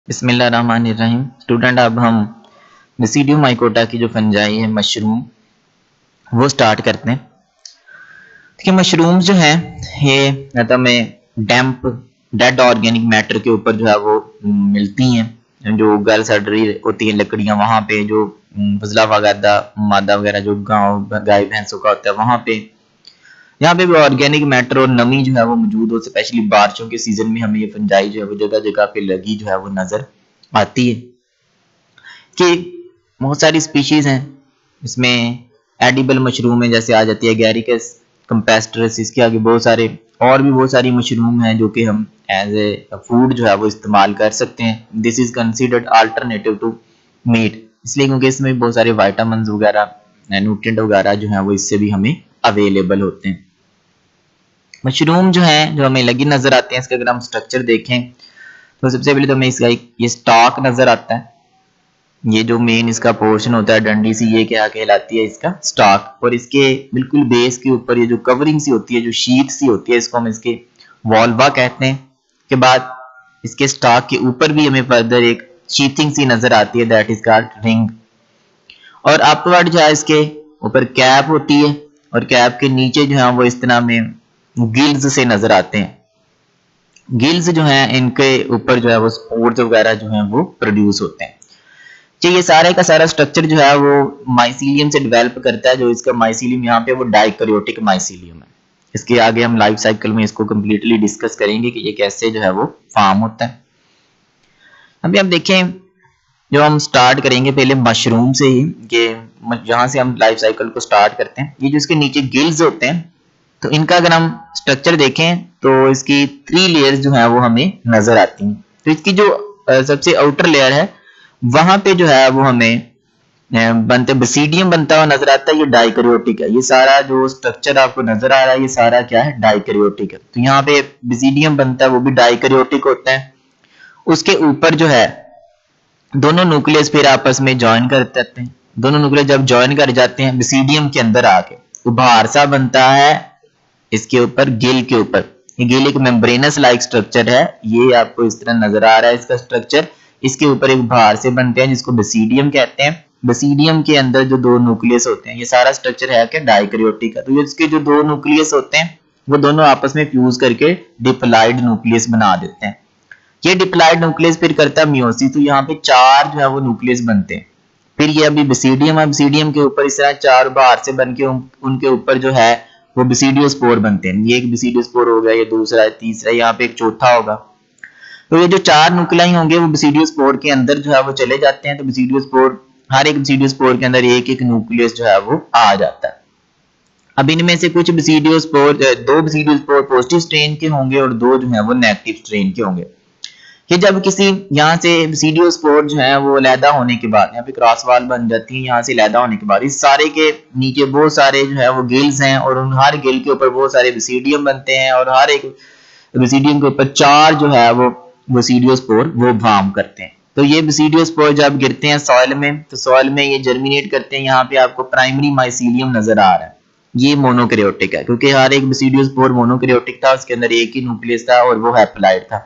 बिस्मिल्लाहिर्रहमानिर्रहीम। स्टूडेंट, अब हम बेसिडियम माइकोटा की जो फंजाई है मशरूम वो स्टार्ट करते हैं। देखिए, मशरूम्स जो है ये मतलब में डैम्प डेड ऑर्गेनिक मैटर के ऊपर जो है वो मिलती हैं। जो गल सड़ होती है लकड़ियां, वहां पे जो फजला वगैरह मादा वगैरह जो गाँव गाय भैंसों का होता है वहां पे, यहाँ पे भी ऑर्गेनिक मैटर और नमी जो है वो मौजूद हो। स्पेशली बारिशों के सीजन में हमें ये फंजाई जो है वो जगह जगह पे लगी जो है वो नजर आती है। कि बहुत सारी स्पीशीज हैं इसमें। एडिबल मशरूम है, जैसे आ जाती है गैरिकस कंपेस्टरस। इसके आगे बहुत सारे और भी बहुत सारी मशरूम हैं जो कि हम एज ए फूड जो है वो इस्तेमाल कर सकते हैं। This is considered alternative to meat, इसलिए क्योंकि इसमें बहुत सारे वाइटामिन वगैरह न्यूट्रिएंट वगैरह जो है वो इससे भी हमें अवेलेबल होते हैं। मशरूम जो है जो हमें लगी नजर आते हैं, इसका अगर हम स्ट्रक्चर देखें तो सबसे पहले तो हमें इसका ये स्टॉक नजर आता है। ये जो मेन इसका पोर्शन होता है डंडी सी, ये क्या कहलाती है? इसका स्टॉक। और इसके बिल्कुल बेस के ऊपर ये जो कवरिंग सी होती है, जो शीट सी होती है, इसको हम इसके वॉल्वा कहते हैं। के बाद इसके स्टॉक के ऊपर भी हमें फर्दर एक शीथिंग सी नजर आती है, दैट इज कॉल्ड रिंग। और अपवर्ड जो है इसके ऊपर कैप होती है, और कैप के नीचे जो है वो इस तरह में गिल्स से नजर आते हैं। गिल्स जो हैं इनके ऊपर जो है वो स्पोर्स वगैरह जो हैं वो प्रोड्यूस होते हैं। तो ये सारे का सारा स्ट्रक्चर जो है वो माइसीलियम से डेवलप करता है। जो इसका माइसीलियम यहाँ पे वो डाइकैरियोटिक माइसीलियम है। इसके आगे हम लाइफ साइकिल में इसको कंप्लीटली डिस्कस करेंगे कि ये कैसे जो है वो फॉर्म होता है। अभी हम देखें, जो हम स्टार्ट करेंगे पहले मशरूम से ही, कि जहां से हम लाइफ साइकिल को स्टार्ट करते हैं। ये जो इसके नीचे गिल्स होते हैं, तो इनका अगर हम स्ट्रक्चर देखें तो इसकी 3 लेयर्स जो है वो हमें नजर आती हैं। तो इसकी जो सबसे आउटर लेयर है वहां पे जो है वो हमें बनते बेसिडियम बनता हुआ नजर आता है। ये डाइकैरियोटिक है। ये सारा जो स्ट्रक्चर आपको नजर आ रहा है ये सारा क्या है? डाइकैरियोटिक है। तो यहाँ पे बेसिडियम बनता है, वो भी डाइकैरियोटिक होता है। उसके ऊपर जो है दोनों न्यूक्लियस फिर आपस में ज्वाइन कर जाते हैं। दोनों न्यूक्लियस जब ज्वाइन कर जाते हैं बेसिडियम के अंदर आके, उभार सा बनता है इसके ऊपर, गिल के ऊपर। ये गिल एक मेम्ब्रेनस लाइक स्ट्रक्चर है। ये आपको इस तरह नजर आ रहा है इसका स्ट्रक्चर। इसके ऊपर एक भार से बनते हैं जिसको बेसिडियम कहते हैं। बेसिडियम के अंदर जो 2 न्यूक्लियस होते हैं, ये सारा स्ट्रक्चर है क्या? डाइकैरियोटिक का। तो इसके जो 2 न्यूक्लियस होते हैं वो दोनों आपस में फ्यूज करके डिप्लॉइड न्यूक्लियस बना देते हैं। ये डिप्लॉइड न्यूक्लियस फिर करता है मियोसिस। तो यहाँ पे 4 जो है वो न्यूक्लियस बनते हैं। फिर ये अभी बेसिडियम है, बेसिडियम के ऊपर इस तरह 4 भार से बन के उनके ऊपर जो है वो बेसिडियोस्पोर बनते हैं। ये एक बेसिडियोस्पोर हो गया, ये दूसरा है, तीसरा, यहाँ पे एक चौथा होगा। तो ये जो 4 न्यूक्लियाई होंगे वो बेसिडियोस्पोर के अंदर जो है वो चले जाते हैं। तो बेसिडियोस्पोर, हर एक बेसिडियोस्पोर के अंदर एक एक न्यूक्लियस जो है वो आ जाता है। अब इनमें से कुछ बेसिडियोस्पोर, 2 बेसिडियोस्पोर पॉजिटिव स्ट्रेन के होंगे और 2 जो है वो नेगेटिव स्ट्रेन के होंगे। कि जब किसी यहाँ से बेसिडियोस्पोर जो है वो लैदा होने के बाद, यहाँ पे क्रॉस वाल बन जाती है, यहाँ से लैदा होने के बाद इस सारे के नीचे बहुत सारे जो है वो गिल्स हैं, और उन हर गिल के ऊपर बहुत सारे बेसिडियम बनते हैं, और हर एक बेसिडियम के ऊपर 4 जो है वो बेसिडियोस्पोर वो फॉर्म करते हैं। तो ये बेसिडियोस्पोर जब गिरते हैं सॉइल में, तो सॉइल में ये जर्मिनेट करते हैं। यहाँ पे आपको प्राइमरी माइसीलियम नजर आ रहा है। ये मोनोकैरियोटिक है, क्योंकि हर एक बेसिडियोस्पोर मोनोकैरियोटिक था, उसके अंदर एक ही न्यूक्लियस था और वो हैप्लॉइड था।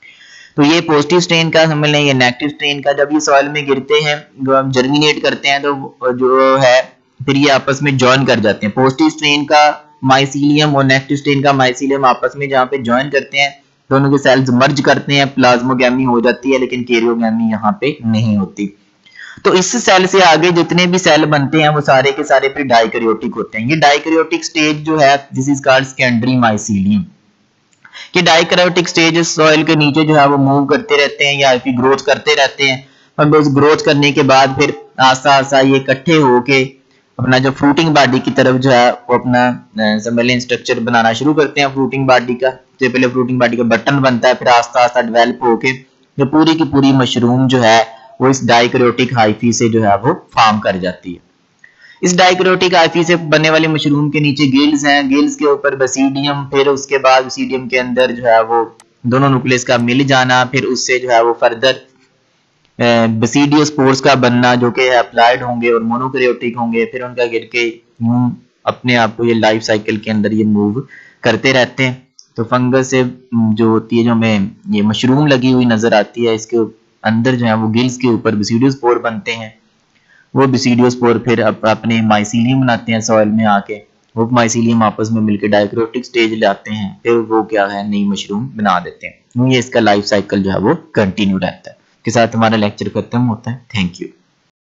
तो ये पॉजिटिव स्ट्रेन का समझ लें, ये नेगेटिव स्ट्रेन का। जब ये सॉइल में गिरते हैं, जर्मिनेट करते हैं, तो जो है फिर ये आपस में ज्वाइन कर जाते हैं। पॉजिटिव स्ट्रेन का माइसीलियम और नेगेटिव स्ट्रेन का माइसीलियम आपस में जहाँ पे ज्वाइन करते हैं, दोनों के सेल्स मर्ज करते हैं, प्लाज्मोगैमी हो जाती है, लेकिन कैरियोगैमी यहाँ पे नहीं होती। तो इस सेल से आगे जितने भी सेल बनते हैं वो सारे के सारे फिर डाइकैरियोटिक होते हैं। ये डाइकैरियोटिक स्टेज जो है this is called secondary mycelium. कि डाइकैरियोटिक स्टेज सॉइल के नीचे जो है वो मूव करते रहते हैं या फिर ग्रोथ करते रहते हैं, और उस ग्रोथ करने के बाद फिर आस्ता आस्ता ये इकट्ठे होके अपना जो फ्रूटिंग बॉडी की तरफ जो है वो अपना समझ स्ट्रक्चर बनाना शुरू करते हैं फ्रूटिंग बॉडी का। तो पहले फ्रूटिंग बॉडी का बटन बनता है, फिर आस्ता आस्ता डेवलप होके जो पूरी की पूरी मशरूम जो है वो इस डाइकैरियोटिक हाइफी से जो है वो फॉर्म कर जाती है। इस डाइकैरियोटिक हाइफी से बनने वाली मशरूम के नीचे गिल्स हैं, गिल्स के ऊपर बेसिडियम, फिर उसके बाद बेसिडियम के अंदर जो है वो दोनों न्यूक्लियस का मिल जाना, फिर उससे जो है वो फर्दर बेसिडियोस्पोर्स का बनना जो कि हैप्लॉइड होंगे और मोनोकैरियोटिक होंगे, फिर उनका गिर के अपने आप को ये लाइफ साइकिल के अंदर ये मूव करते रहते हैं। तो फंगस से जो होती है, जो हमें ये मशरूम लगी हुई नजर आती है, इसके अंदर जो है वो गिल्स के ऊपर बेसिडियोस्पोर बनते हैं। वो बेसिडियोस्पोर फिर अपने माइसीलियम बनाते हैं सॉइल में आके, वो माइसीलियम आपस में मिलकर डाइक्रोटिक स्टेज लाते हैं, फिर वो क्या है नई मशरूम बना देते हैं। ये इसका लाइफ साइकिल जो है वो कंटिन्यू रहता है। के साथ हमारा लेक्चर खत्म होता है। Thank you.